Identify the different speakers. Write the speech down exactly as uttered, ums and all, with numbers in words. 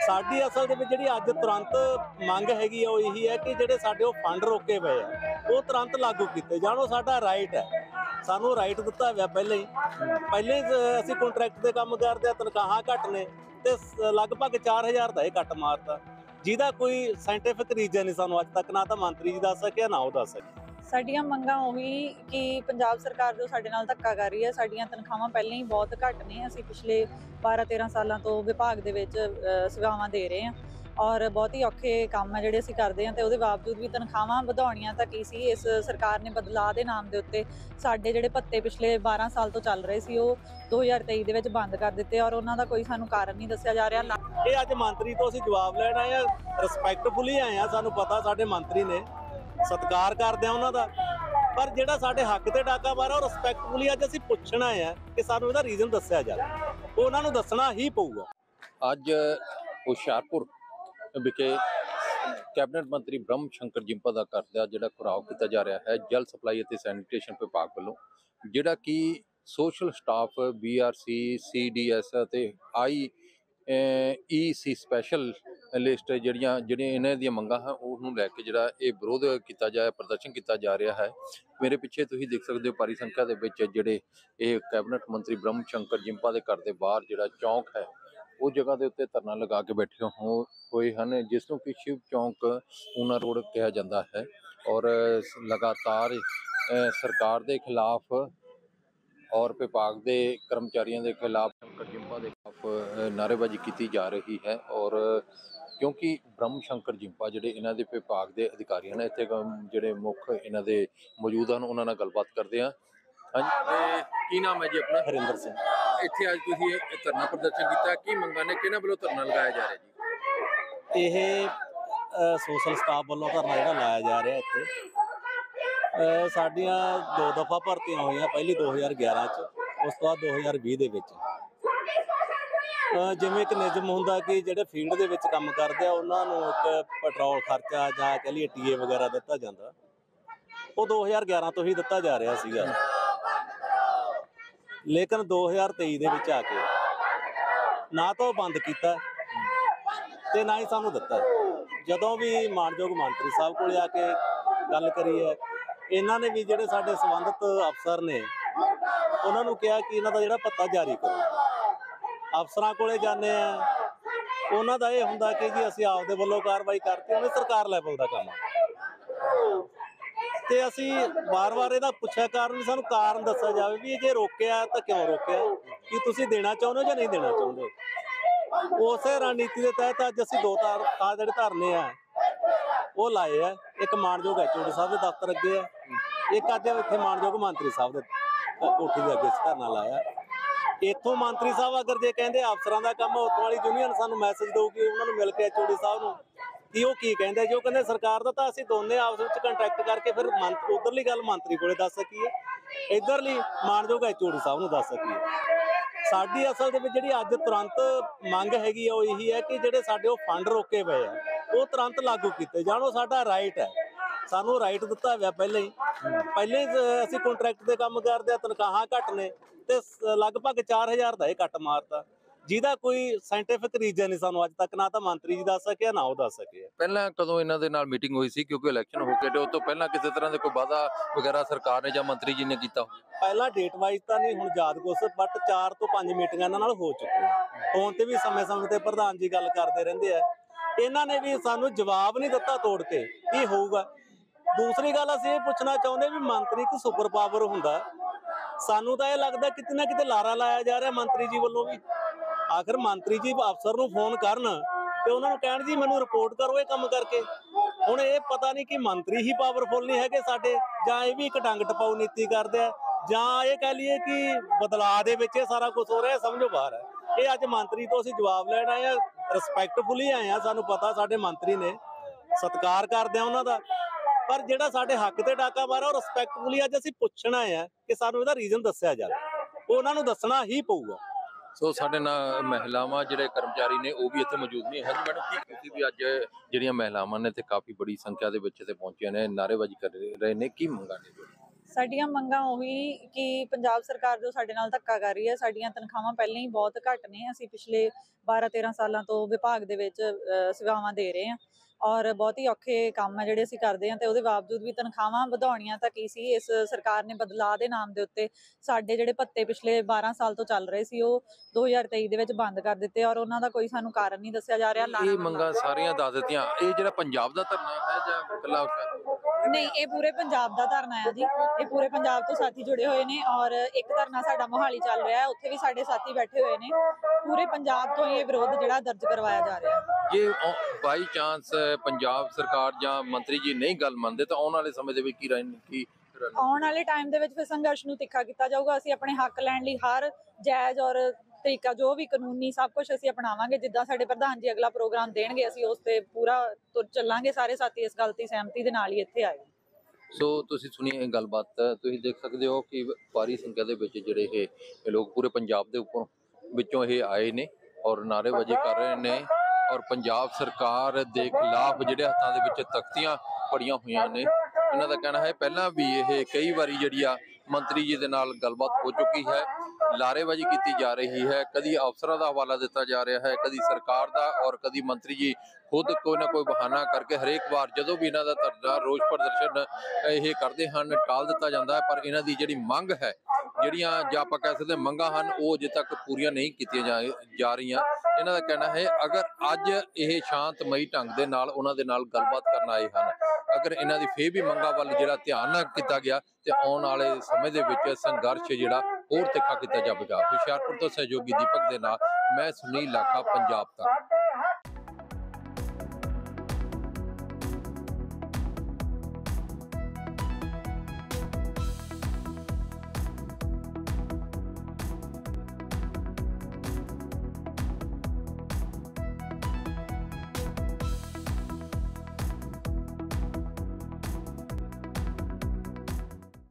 Speaker 1: ਸਾਡੀ ਅਸਲ ਦੇ ਵਿੱਚ ਜਿਹੜੀ ਅੱਜ ਤੁਰੰਤ ਮੰਗ ਹੈਗੀ ਆ ਉਹ ਇਹੀ ਹੈ ਕਿ ਜਿਹੜੇ ਸਾਡੇ ਉਹ ਫੰਡ ਰੋਕੇ ਪਏ ਆ ਉਹ ਤੁਰੰਤ ਲਾਗੂ ਕੀਤੇ ਜਾਣ। ਉਹ ਸਾਡਾ ਰਾਈਟ ਹੈ, ਸਾਨੂੰ ਰਾਈਟ ਦਿੱਤਾ ਹੋਇਆ ਪਹਿਲਾਂ ਹੀ। ਪਹਿਲੇ ਅਸੀਂ ਕੰਟਰੈਕਟ ਦੇ ਕੰਮ ਕਰਦੇ ਆ, ਤਨਖਾਹਾਂ ਘੱਟ ਨੇ ਤੇ ਲਗਭਗ ਚਾਰ ਹਜ਼ਾਰ ਦਾ ਇਹ ਕੱਟ ਮਾਰਤਾ, ਜਿਹਦਾ ਕੋਈ ਸਾਇੰਟੀਫਿਕ ਰੀਜ਼ਨ ਨਹੀਂ ਸਾਨੂੰ ਅੱਜ ਤੱਕ ਨਾ ਤਾਂ ਮੰਤਰੀ ਜੀ ਦੱਸ ਸਕਿਆ ਨਾ ਉਹ ਦੱਸ ਸਕਿਆ।
Speaker 2: ਸਾਡੀਆਂ ਮੰਗਾਂ ਉਹੀ ਕਿ ਪੰਜਾਬ ਸਰਕਾਰ ਜੋ ਸਾਡੇ ਨਾਲ ਧੱਕਾ ਕਰ ਰਹੀ ਹੈ, ਸਾਡੀਆਂ ਤਨਖਾਹਾਂ ਪਹਿਲਾਂ ਹੀ ਬਹੁਤ ਘੱਟ ਨੇ। ਅਸੀਂ ਪਿਛਲੇ ਬਾਰਾਂ ਤੇਰਾਂ ਸਾਲਾਂ ਤੋਂ ਵਿਭਾਗ ਦੇ ਵਿੱਚ ਸੇਵਾਵਾਂ ਦੇ ਰਹੇ ਹਾਂ ਔਰ ਬਹੁਤ ਹੀ ਔਖੇ ਕੰਮ ਹੈ ਜਿਹੜੇ ਅਸੀਂ ਕਰਦੇ ਹਾਂ, ਤੇ ਉਹਦੇ ਬਾਵਜੂਦ ਵੀ ਤਨਖਾਹਾਂ ਵਧਾਉਣੀਆਂ ਤਾਂ ਕੀ ਸੀ। ਇਸ ਸਰਕਾਰ ਨੇ ਬਦਲਾਅ ਦੇ ਨਾਮ ਦੇ ਉੱਤੇ ਸਾਡੇ ਜਿਹੜੇ ਭੱਤੇ ਪਿਛਲੇ ਬਾਰਾਂ ਸਾਲ ਤੋਂ ਚੱਲ ਰਹੇ ਸੀ ਉਹ ਦੋ ਹਜ਼ਾਰ ਤੇਈ ਦੇ ਵਿੱਚ ਬੰਦ ਕਰ ਦਿੱਤੇ ਔਰ ਉਹਨਾਂ ਦਾ ਕੋਈ ਸਾਨੂੰ ਕਾਰਨ ਨਹੀਂ ਦੱਸਿਆ ਜਾ ਰਿਹਾ।
Speaker 1: ਇਹ ਅੱਜ ਮੰਤਰੀ ਤੋਂ ਅਸੀਂ ਜਵਾਬ ਲੈਣ ਆਏ ਆ, ਰਿਸਪੈਕਟਫੁਲੀ ਆਏ ਆ। ਸਾਨੂੰ ਪਤਾ ਸਾਡੇ ਮੰਤਰੀ ਨੇ, ਸਤਿਕਾਰ ਕਰਦੇ ਆ ਉਹਨਾਂ ਦਾ, ਪਰ ਜਿਹੜਾ ਸਾਡੇ ਹੱਕ ਤੇ ਡਾਕਾ ਮਾਰਿਆ ਉਹ ਰਿਸਪੈਕਟਫੁਲੀ ਅੱਜ ਅਸੀਂ ਪੁੱਛਣਾ ਆ ਕਿ ਸਾਨੂੰ ਇਹਦਾ ਰੀਜ਼ਨ ਦੱਸਿਆ ਜਾਵੇ। ਉਹ ਉਹਨਾਂ ਨੂੰ ਦੱਸਣਾ ਹੀ ਪਊਗਾ।
Speaker 3: ਅੱਜ ਹੁਸ਼ਿਆਰਪੁਰ ਵਿਖੇ ਕੈਬਨਿਟ ਮੰਤਰੀ ਬ੍ਰਹਮ ਸ਼ੰਕਰ ਜਿੰਪਾ ਦਾ ਘਰ ਦਾ ਜਿਹੜਾ ਘਿਰਾਓ ਕੀਤਾ ਜਾ ਰਿਹਾ ਹੈ ਜਲ ਸਪਲਾਈ ਅਤੇ ਸੈਨੀਟੇਸ਼ਨ ਵਿਭਾਗ ਵੱਲੋਂ, ਜਿਹੜਾ ਕਿ social staff B R C, C D S ਅਤੇ I E C special list ਜਿਹੜੀਆਂ ਜਿਹੜੀਆਂ ਇਹਨਾਂ ਦੀਆਂ ਮੰਗਾਂ ਹਨ ਉਹਨੂੰ ਲੈ ਕੇ ਜਿਹੜਾ ਇਹ ਵਿਰੋਧ ਕੀਤਾ ਜਾ ਪ੍ਰਦਰਸ਼ਨ ਕੀਤਾ ਜਾ ਰਿਹਾ ਹੈ। ਮੇਰੇ ਪਿੱਛੇ ਤੁਸੀਂ ਦੇਖ ਸਕਦੇ ਹੋ ਭਾਰੀ ਸੰਖਿਆ ਦੇ ਵਿੱਚ ਜਿਹੜੇ ਇਹ ਕੈਬਨਿਟ ਮੰਤਰੀ ਬ੍ਰਹਮ ਸ਼ੰਕਰ ਜਿੰਪਾ ਦੇ ਘਰ ਦੇ ਬਾਹਰ ਜਿਹੜਾ ਚੌਂਕ ਹੈ ਉਹ ਜਗ੍ਹਾ ਦੇ ਉੱਤੇ ਧਰਨਾ ਲਗਾ ਕੇ ਬੈਠੇ ਹੋ ਹੋਏ ਹਨ, ਜਿਸ ਨੂੰ ਕਿ ਸ਼ਿਵ ਚੌਂਕ ਊਨਾ ਰੋਡ ਕਿਹਾ ਜਾਂਦਾ ਹੈ। ਔਰ ਲਗਾਤਾਰ ਸਰਕਾਰ ਦੇ ਖਿਲਾਫ ਔਰ ਵਿਭਾਗ ਦੇ ਕਰਮਚਾਰੀਆਂ ਦੇ ਖਿਲਾਫ ਸ਼ੰਕਰ ਜਿੰਪਾ ਦੇ ਖਿਲਾਫ ਨਾਅਰੇਬਾਜ਼ੀ ਕੀਤੀ ਜਾ ਰਹੀ ਹੈ। ਔਰ ਕਿਉਂਕਿ ਬ੍ਰਹਮ ਸ਼ੰਕਰ ਜਿੰਪਾ ਜਿਹੜੇ ਇਹਨਾਂ ਦੇ ਵਿਭਾਗ ਦੇ ਅਧਿਕਾਰੀ ਹਨ, ਇੱਥੇ ਜਿਹੜੇ ਮੁੱਖ ਇਹਨਾਂ ਦੇ ਮੌਜੂਦ ਹਨ, ਉਹਨਾਂ ਨਾਲ ਗੱਲਬਾਤ ਕਰਦੇ ਹਾਂ। ਹਾਂਜੀ, ਕੀ ਨਾਮ ਹੈ ਜੀ ਆਪਣਾ?
Speaker 1: ਹਰਿੰਦਰ ਸਿੰਘ।
Speaker 3: ਇੱਥੇ ਅੱਜ ਤੁਸੀਂ ਇਹ ਧਰਨਾ ਪ੍ਰਦਰਸ਼ਨ ਕੀਤਾ, ਕੀ ਮੰਗਾਂ ਨੇ, ਕਿਹਨਾਂ ਵੱਲੋਂ ਧਰਨਾ ਲਗਾਇਆ ਜਾ ਰਿਹਾ ਜੀ?
Speaker 1: ਇਹ ਸੋਸ਼ਲ ਸਟਾਫ ਵੱਲੋਂ ਧਰਨਾ ਜਿਹੜਾ ਲਾਇਆ ਜਾ ਰਿਹਾ ਇੱਥੇ, ਸਾਡੀਆਂ ਦੋ ਦਫਾ ਭਰਤੀਆਂ ਹੋਈਆਂ, ਪਹਿਲੀ ਦੋ ਹਜ਼ਾਰ ਗਿਆਰਾਂ 'ਚ, ਉਸ ਤੋਂ ਬਾਅਦ ਦੋ ਹਜ਼ਾਰ ਵੀਹ ਦੇ ਵਿੱਚ। ਜਿਵੇਂ ਇੱਕ ਨਿਯਮ ਹੁੰਦਾ ਕਿ ਜਿਹੜੇ ਫੀਲਡ ਦੇ ਵਿੱਚ ਕੰਮ ਕਰਦੇ ਆ ਉਹਨਾਂ ਨੂੰ ਇੱਕ ਪੈਟਰੋਲ ਖਰਚਾ ਜਾਂ ਕਹਿ ਲਈਏ ਟੀ ਏ ਵਗੈਰਾ ਦਿੱਤਾ ਜਾਂਦਾ, ਉਹ ਦੋ ਹਜ਼ਾਰ ਗਿਆਰਾਂ ਤੋਂ ਹੀ ਦਿੱਤਾ ਜਾ ਰਿਹਾ ਸੀਗਾ। ਲੇਕਿਨ ਦੋ ਹਜ਼ਾਰ ਤੇਈ ਦੇ ਵਿੱਚ ਆ ਕੇ ਨਾ ਤਾਂ ਉਹ ਬੰਦ ਕੀਤਾ ਤੇ ਨਾ ਹੀ ਸਾਨੂੰ ਦਿੱਤਾ। ਜਦੋਂ ਵੀ ਮਾਨਯੋਗ ਮੰਤਰੀ ਸਾਹਿਬ ਕੋਲ ਆ ਕੇ ਗੱਲ ਕਰੀ ਹੈ, ਇਹਨਾਂ ਨੇ ਵੀ ਜਿਹੜੇ ਸਾਡੇ ਸੰਬੰਧਿਤ ਅਫਸਰ ਨੇ ਉਹਨਾਂ ਨੂੰ ਕਿਹਾ ਕਿ ਇਹਨਾਂ ਦਾ ਜਿਹੜਾ ਭੱਤਾ ਜਾਰੀ ਕਰੋ। ਅਫਸਰਾਂ ਕੋਲੇ ਜਾਂਦੇ ਆ, ਉਹਨਾਂ ਦਾ ਇਹ ਹੁੰਦਾ ਕਿ ਜੀ ਅਸੀਂ ਆਪਦੇ ਵੱਲੋਂ ਕਾਰਵਾਈ ਕਰਕੇ ਉਹਨੇ ਸਰਕਾਰ ਲੈਵਲ ਦਾ ਕੰਮ ਆ। ਤੇ ਅਸੀਂ ਵਾਰ-ਵਾਰ ਇਹਦਾ ਪੁੱਛਿਆ ਕਾਰਨ ਵੀ ਸਾਨੂੰ ਕਾਰਨ ਦੱਸਿਆ ਜਾਵੇ ਵੀ ਜੇ ਰੋਕਿਆ ਤਾਂ ਕਿਉਂ ਰੋਕਿਆ, ਕਿ ਤੁਸੀਂ ਦੇਣਾ ਚਾਹੁੰਦੇ ਹੋ ਜਾਂ ਨਹੀਂ ਦੇਣਾ ਚਾਹੁੰਦੇ। ਉਸੇ ਰਣਨੀਤੀ ਦੇ ਤਹਿਤ ਅੱਜ ਅਸੀਂ ਦੋ ਤਾਰ ਆ ਜਿਹੜੇ ਧਰਨੇ ਆ ਉਹ ਲਾਏ ਆ। ਇੱਕ ਮਾਨਯੋਗ ਐਚ ਓ ਡੀ ਸਾਹਿਬ ਦੇ ਦਫ਼ਤਰ ਅੱਗੇ ਆ, ਇੱਕ ਅੱਜ ਇੱਥੇ ਮਾਨਯੋਗ ਮੰਤਰੀ ਸਾਹਿਬ ਦੇ ਕੋਠੀ ਦੇ ਅੱਗੇ ਧਰਨਾ ਲਾਇਆ। ਇੱਥੋਂ ਮੰਤਰੀ ਸਾਹਿਬ ਅਗਰ ਜੇ ਕਹਿੰਦੇ ਅਫਸਰਾਂ ਦਾ ਕੰਮ, ਉੱਥੋਂ ਵਾਲੀ ਯੂਨੀਅਨ ਸਾਨੂੰ ਮੈਸੇਜ ਦਊਗੀ ਉਹਨਾਂ ਨੂੰ ਮਿਲ ਕੇ ਐਚ ਓ ਡੀ ਸਾਹਿਬ ਨੂੰ ਕਿ ਉਹ ਕੀ ਕਹਿੰਦੇ। ਜੋ ਕਹਿੰਦੇ ਸਰਕਾਰ ਦਾ ਤਾਂ ਅਸੀਂ ਦੋਨੇ ਆਪਸ ਵਿੱਚ ਕੰਟੈਕਟ ਕਰਕੇ ਫਿਰ ਉਧਰਲੀ ਗੱਲ ਮੰਤਰੀ ਕੋਲੇ ਦੱਸ ਸਕੀਏ, ਇੱਧਰਲੀ ਮਾਨਯੋਗ ਐਚ ਓ ਡੀ ਸਾਹਿਬ ਨੂੰ ਦੱਸ ਸਕੀਏ। ਸਾਡੀ ਅਸਲ ਦੇ ਵਿੱਚ ਜਿਹੜੀ ਅੱਜ ਤੁਰੰਤ ਮੰਗ ਹੈਗੀ ਆ ਉਹ ਇਹੀ ਹੈ ਕਿ ਜਿਹੜੇ ਸਾਡੇ ਉਹ ਫੰਡ ਰੋਕੇ ਪਏ ਆ ਉਹ ਤੁਰੰਤ ਲਾਗੂ ਕੀਤੇ ਜਾਣ। ਉਹ ਸਾਡਾ ਰਾਈਟ ਹੈ, ਸਾਨੂੰ ਰਾਈਟ ਦਿੱਤਾ ਹੋਇਆ ਪਹਿਲਾਂ ਹੀ। ਪਹਿਲਾਂ ਹੀ ਅਸੀਂ ਕੰਟਰੈਕਟ ਦੇ ਕੰਮ ਕਰਦੇ ਆ, ਤਨਖਾਹਾਂ ਘੱਟ ਨੇ ਤੇ ਲਗਭਗ ਚਾਰ ਹਜ਼ਾਰ ਦਾ ਇਹ ਕੱਟ ਮਾਰਤਾ, ਜਿਹਦਾ ਕੋਈ ਸਾਇੰਟੀਫਿਕ ਰੀਜ਼ਨ ਨਹੀਂ ਸਾਨੂੰ ਅੱਜ ਤੱਕ ਨਾ ਤਾਂ ਮੰਤਰੀ ਜੀ ਦੱਸ ਸਕਿਆ ਨਾ ਉਹ ਦੱਸ ਸਕੇ।
Speaker 3: ਪਹਿਲਾਂ ਕਦੋਂ ਇਹਨਾਂ ਦੇ ਨਾਲ ਮੀਟਿੰਗ ਹੋਈ ਸੀ, ਕਿਉਂਕਿ ਇਲੈਕਸ਼ਨ ਹੋ ਕੇ ਤੇ ਉਸ ਤੋਂ ਪਹਿਲਾਂ ਕਿਸੇ ਤਰ੍ਹਾਂ ਦੇ ਕੋਈ ਵਾਅਦਾ ਵਗੈਰਾ ਸਰਕਾਰ ਨੇ ਜਾਂ ਮੰਤਰੀ ਜੀ ਨੇ ਕੀਤਾ?
Speaker 1: ਪਹਿਲਾਂ ਡੇਟ ਵਾਈਜ਼ ਤਾਂ ਨਹੀਂ ਹੁਣ ਯਾਦ ਕੁਛ, ਬਟ ਚਾਰ ਤੋਂ ਪੰਜ ਮੀਟਿੰਗਾਂ ਇਹਨਾਂ ਨਾਲ ਹੋ ਚੁੱਕੀਆਂ। ਫੋਨ ਤੇ ਵੀ ਸਮੇਂ ਸਮੇਂ ਤੇ ਪ੍ਰਧਾਨ ਜੀ ਗੱਲ ਕਰਦੇ ਰਹਿੰਦੇ ਆ। ਇਹਨਾਂ ਨੇ ਵੀ ਸਾਨੂੰ ਜਵਾਬ ਨਹੀਂ ਦਿੱਤਾ ਤੋੜ ਕੇ ਕੀ ਹੋਊਗਾ। ਦੂਸਰੀ ਗੱਲ ਅਸੀਂ ਇਹ ਪੁੱਛਣਾ ਚਾਹੁੰਦੇ ਵੀ ਮੰਤਰੀ ਇੱਕ ਸੁਪਰ ਪਾਵਰ ਹੁੰਦਾ, ਸਾਨੂੰ ਤਾਂ ਇਹ ਲੱਗਦਾ ਕਿਤੇ ਨਾ ਕਿਤੇ ਲਾਰਾ ਲਾਇਆ ਜਾ ਰਿਹਾ ਮੰਤਰੀ ਜੀ ਵੱਲੋਂ ਵੀ। ਆਖਰ ਮੰਤਰੀ ਜੀ ਅਫਸਰ ਨੂੰ ਫੋਨ ਕਰਨ ਤੇ ਉਹਨਾਂ ਨੂੰ ਕਹਿਣ ਜੀ ਮੈਨੂੰ ਰਿਪੋਰਟ ਕਰੋ ਇਹ ਕੰਮ ਕਰਕੇ। ਹੁਣ ਇਹ ਪਤਾ ਨਹੀਂ ਕਿ ਮੰਤਰੀ ਹੀ ਪਾਵਰਫੁਲ ਨਹੀਂ ਹੈਗੇ ਸਾਡੇ, ਜਾਂ ਇਹ ਵੀ ਇੱਕ ਡੰਗ ਟਪਾਊ ਨੀਤੀ ਕਰਦੇ ਆ, ਜਾਂ ਇਹ ਕਹਿ ਲਈਏ ਕਿ ਬਦਲਾਅ ਦੇ ਵਿੱਚ ਇਹ ਸਾਰਾ ਕੁਝ ਹੋ ਰਿਹਾ, ਸਮਝੋ ਬਾਹਰ ਹੈ। ਇਹ ਅੱਜ ਮੰਤਰੀ ਤੋਂ ਅਸੀਂ ਜਵਾਬ ਲੈਣ ਆਏ ਆ, ਰਿਸਪੈਕਟਫੁਲੀ ਆਏ ਆ। ਸਾਨੂੰ ਪਤਾ ਸਾਡੇ ਮੰਤਰੀ ਨੇ, ਸਤਿਕਾਰ ਕਰਦੇ ਆ ਉਹਨਾਂ ਦਾ, ਪਰ ਜਿਹੜਾ ਸਾਡੇ ਹੱਕ ਤੇ ਡਾਕਾ ਮਾਰਿਆ ਉਹ ਰਿਸਪੈਕਟਫੁਲੀ ਅੱਜ ਅਸੀਂ ਪੁੱਛਣਾ ਆ ਕਿ ਸਾਨੂੰ ਇਹਦਾ ਰੀਜ਼ਨ ਦੱਸਿਆ ਜਾਵੇ। ਉਹ ਉਹਨਾਂ ਨੂੰ ਦੱਸਣਾ ਹੀ ਪਊਗਾ।
Speaker 3: ਸੋ ਸਾਡੇ ਨਾਲ ਮਹਿਲਾਵਾਂ ਜਿਹੜੇ ਕਰਮਚਾਰੀ ਨੇ ਉਹ ਵੀ ਇੱਥੇ ਮੌਜੂਦ ਨੇ। ਹਾਂਜੀ ਮੈਡਮ, ਕੀ ਤੁਸੀਂ ਵੀ ਅੱਜ ਜਿਹੜੀਆਂ ਮਹਿਲਾਵਾਂ ਨੇ ਇੱਥੇ ਕਾਫੀ ਬੜੀ ਸੰਖਿਆ ਦੇ ਵਿੱਚ ਇੱਥੇ ਪਹੁੰਚੀਆਂ ਨੇ, ਨਾਅਰੇਬਾਜ਼ੀ ਕਰ ਰਹੇ ਨੇ, ਕੀ ਮੰਗਾਂ ਨੇ?
Speaker 2: ਸਾਡੀਆਂ ਮੰਗਾਂ ਉਹੀ ਕਿ ਪੰਜਾਬ ਸਰਕਾਰ ਜੋ ਸਾਡੇ ਨਾਲ ਧੱਕਾ ਕਰ ਰਹੀ ਹੈ, ਸਾਡੀਆਂ ਤਨਖਾਹਾਂ ਪਹਿਲਾਂ ਹੀ ਬਹੁਤ ਘੱਟ ਨੇ। ਅਸੀਂ ਪਿਛਲੇ ਬਾਰਾਂ ਤੇਰਾਂ ਸਾਲਾਂ ਤੋਂ ਵਿਭਾਗ ਦੇ ਵਿੱਚ ਅ, ਸੇਵਾਵਾਂ ਦੇ ਰਹੇ ਹਾਂ ਔਰ ਬਹੁਤ ਹੀ ਔਖੇ ਕੰਮ ਆ ਜਿਹੜੇ ਅਸੀਂ ਕਰਦੇ ਹਾਂ, ਤੇ ਉਹਦੇ ਬਾਵਜੂਦ ਵੀ ਤਨਖਾਹਾਂ ਵਧਾਉਣੀਆਂ ਤਾਂ ਕੀ ਸੀ। ਇਸ ਸਰਕਾਰ ਨੇ ਬਦਲਾਅ ਦੇ ਨਾਮ ਦੇ ਉੱਤੇ ਸਾਡੇ ਜਿਹੜੇ ਭੱਤੇ ਪਿਛਲੇ ਬਾਰਾਂ ਸਾਲ ਤੋਂ ਚੱਲ ਰਹੇ ਸੀ ਉਹ ਦੋ ਹਜ਼ਾਰ ਤੇਈ ਦੇ ਵਿੱਚ ਬੰਦ ਕਰ ਦਿੱਤੇ ਔਰ ਉਹਨਾਂ ਦਾ ਕੋਈ ਸਾਨੂੰ ਕਾਰਨ ਨਹੀਂ ਦੱਸਿਆ ਜਾ ਰਿਹਾ।
Speaker 3: ਇਹ ਮੰਗਾਂ ਸਾਰੀਆਂ ਦੱਸ ਦਿੱਤੀਆਂ। ਇਹ ਜਿਹੜਾ ਪੰਜਾਬ ਦਾ ਧਰਨਾ ਹੈ ਜਾਂ ਇਕੱਲਾ
Speaker 2: ਨਹੀਂ, ਇਹ ਪੂਰੇ ਪੰਜਾਬ ਦਾ ਧਰਨਾ ਹੈ ਜੀ। ਇਹ ਪੂਰੇ ਪੰਜਾਬ ਤੋਂ ਸਾਥੀ ਜੁੜੇ ਹੋਏ ਨੇ ਔਰ ਇੱਕ ਧਰਨਾ ਸਾਡਾ ਮੋਹਾਲੀ ਚੱਲ ਰਿਹਾ ਹੈ, ਉੱਥੇ ਵੀ ਸਾਡੇ ਸਾਥੀ ਬੈਠੇ ਹੋਏ ਨੇ। ਪੂਰੇ ਪੰਜਾਬ ਤੋਂ ਇਹ ਵਿਰੋਧ ਜਿਹੜਾ ਦਰਜ ਕਰਵਾਇਆ ਜਾ ਰਿਹਾ ਹੈ।
Speaker 3: ਜੇ ਬਾਈ ਚਾਂਸ ਪੰਜਾਬ ਸਰਕਾਰ ਜਾਂ ਮੰਤਰੀ ਜੀ ਨਹੀਂ ਗੱਲ ਮੰਨਦੇ ਤਾਂ ਆਉਣ ਵਾਲੇ ਸਮੇਂ ਦੇ ਵਿੱਚ ਕੀ ਰਣਨੀਤੀ?
Speaker 2: ਆਉਣ ਵਾਲੇ ਟਾਈਮ ਦੇ ਵਿੱਚ ਫਿਰ ਸੰਘਰਸ਼ ਨੂੰ ਤਿੱਖਾ ਕੀਤਾ ਜਾਊਗਾ। ਅਸੀਂ ਆਪਣੇ ਹੱਕ ਲੈਣ ਲਈ ਹਰ ਜਾਇਜ਼ ਔਰ ਤਰੀਕਾ ਜੋ ਵੀ ਕਾਨੂੰਨੀ ਸਭ ਕੁਝ ਅਸੀਂ ਅਪਣਾਵਾਂਗੇ। ਜਿੱਦਾਂ ਸਾਡੇ ਪ੍ਰਧਾਨ ਜੀ ਅਗਲਾ ਪ੍ਰੋਗਰਾਮ ਦੇਣਗੇ ਅਸੀਂ ਉਸ ਤੇ ਪੂਰਾ ਤੁਰ ਚੱਲਾਂਗੇ। ਸਾਰੇ ਸਾਥੀ ਇਸ ਗੱਲ ਦੀ ਸਹਿਮਤੀ ਦੇ ਨਾਲ ਹੀ ਇੱਥੇ ਆਏ।
Speaker 3: ਸੋ ਤੁਸੀਂ ਸੁਣੀ ਇਹ ਗੱਲਬਾਤ, ਤੁਸੀਂ ਦੇਖ ਸਕਦੇ ਹੋ ਕਿ ਭਾਰੀ ਸੰਖਿਆ ਦੇ ਵਿੱਚ ਜਿਹੜੇ ਇਹ ਇਹ ਲੋਕ ਪੂਰੇ ਪੰਜਾਬ ਦੇ ਉੱਪਰ ਵਿੱਚੋਂ ਇਹ ਆਏ ਨੇ ਔਰ ਨਾਅਰੇਬਾਜ਼ੀ ਕਰ ਰਹੇ ਨੇ ਔਰ ਪੰਜਾਬ ਸਰਕਾਰ ਦੇ ਖਿਲਾਫ ਜਿਹੜੇ ਹੱਥਾਂ ਦੇ ਵਿੱਚ ਤਖਤੀਆਂ ਫੜੀਆਂ ਹੋਈਆਂ ਨੇ। ਇਹਨਾਂ ਦਾ ਕਹਿਣਾ ਹੈ ਪਹਿਲਾਂ ਵੀ ਇਹ ਕਈ ਵਾਰੀ ਜਿਹੜੀ ਆ ਮੰਤਰੀ ਜੀ ਦੇ ਨਾਲ ਗੱਲਬਾਤ ਹੋ ਚੁੱਕੀ ਹੈ, ਲਾਰੇਬਾਜ਼ੀ ਕੀਤੀ ਜਾ ਰਹੀ ਹੈ, ਕਦੀ ਅਫਸਰਾਂ ਦਾ ਹਵਾਲਾ ਦਿੱਤਾ ਜਾ ਰਿਹਾ ਹੈ, ਕਦੀ ਸਰਕਾਰ ਦਾ ਔਰ ਕਦੀ ਮੰਤਰੀ ਜੀ ਖੁਦ ਕੋਈ ਨਾ ਕੋਈ ਬਹਾਨਾ ਕਰਕੇ ਹਰੇਕ ਵਾਰ ਜਦੋਂ ਵੀ ਇਹਨਾਂ ਦਾ ਧਰਨਾ ਰੋਸ ਪ੍ਰਦਰਸ਼ਨ ਇਹ ਕਰਦੇ ਹਨ ਟਾਲ ਦਿੱਤਾ ਜਾਂਦਾ ਹੈ। ਪਰ ਇਹਨਾਂ ਦੀ ਜਿਹੜੀ ਮੰਗ ਹੈ, ਜਿਹੜੀਆਂ ਜਾਂ ਆਪਾਂ ਕਹਿ ਸਕਦੇ ਮੰਗਾਂ ਹਨ, ਉਹ ਅਜੇ ਤੱਕ ਪੂਰੀਆਂ ਨਹੀਂ ਕੀਤੀਆਂ ਜਾ ਜਾ ਰਹੀਆਂ। ਇਹਨਾਂ ਦਾ ਕਹਿਣਾ ਹੈ ਅਗਰ ਅੱਜ ਇਹ ਸ਼ਾਂਤਮਈ ਢੰਗ ਦੇ ਨਾਲ ਉਹਨਾਂ ਦੇ ਨਾਲ ਗੱਲਬਾਤ ਕਰਨ ਆਏ ਹਨ, ਅਗਰ ਇਹਨਾਂ ਦੀ ਫੇਰ ਵੀ ਮੰਗਾਂ ਵੱਲ ਜਿਹੜਾ ਧਿਆਨ ਨਾ ਕੀਤਾ ਗਿਆ ਤੇ ਆਉਣ ਵਾਲੇ ਸਮੇਂ ਦੇ ਵਿੱਚ ਸੰਘਰਸ਼ ਜਿਹੜਾ ਹੋਰ ਤਿੱਖਾ ਕੀਤਾ ਜਾਵੇਗਾ। ਹੁਸ਼ਿਆਰਪੁਰ ਤੋਂ ਸਹਿਯੋਗੀ ਦੀਪਕ ਦੇ ਨਾਲ ਮੈਂ ਸੁਨੀਲ ਲਾਖਾ, ਪੰਜਾਬ ਤੱਕ।